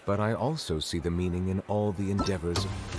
But I also see the meaning in all the endeavors of